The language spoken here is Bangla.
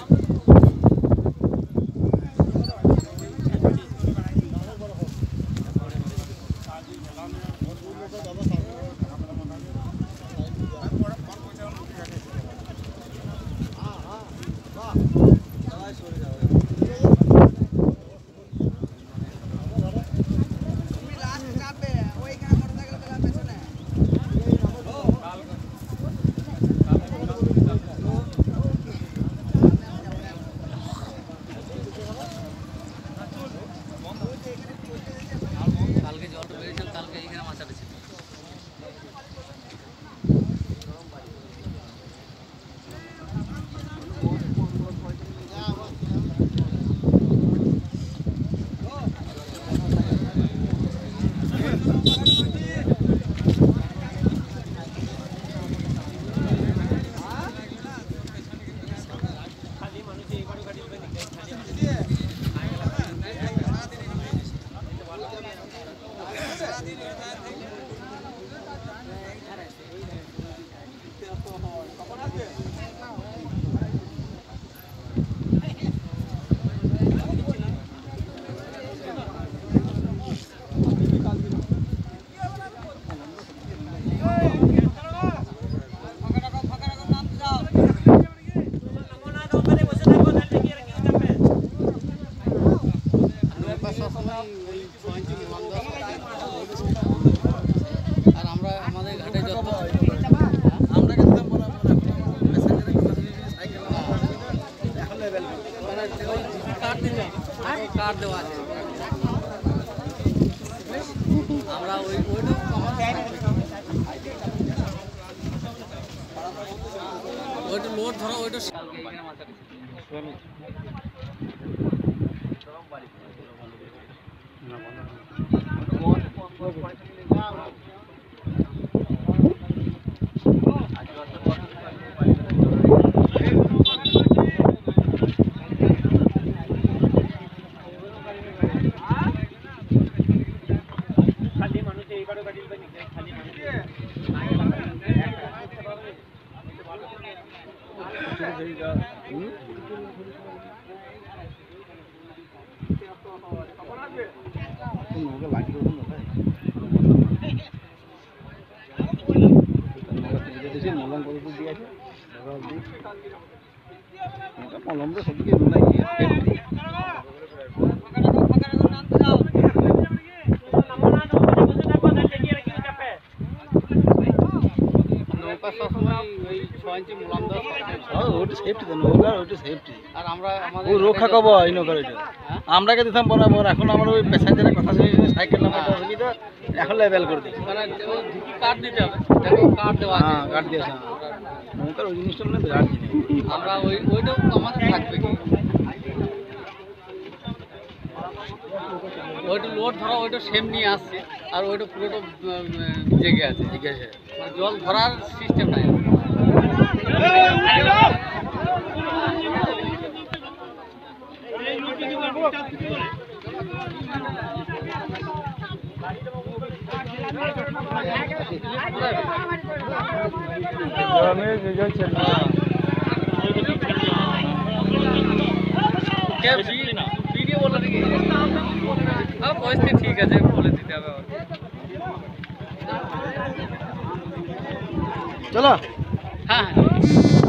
রক্ষা কব আমরা দিতাম বরাবর এখন আমার ওই প্যাসেঞ্জারের কথা শুনে সাইকেল নাম্বার অসুবিধা এখন লেভেল করে দিই কার্ড দিতে হবে কার্ড দেওয়া কার্ড দিয়েছে নৌকার ওই জিনিসটা মানে বিরাট জিনিস আমরা ওইটাও আমাদের থাকবে কি ওইটা লোড ধরা ওইটা সেম নিয়ে আসছে আর ওইটা পুরোটা জেগে আছে জল ধরার সিস্টেম নাই ভিডিও বলে নাকি পরিস্থিতি ঠিক আছে বলে দিতে হবে চলো হ্যাঁ